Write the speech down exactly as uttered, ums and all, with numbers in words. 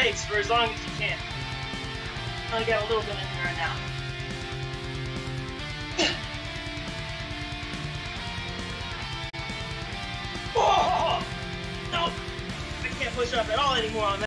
legs for as long as you can. I only got a little bit in me right now. Oh! No! I can't push up at all anymore on that.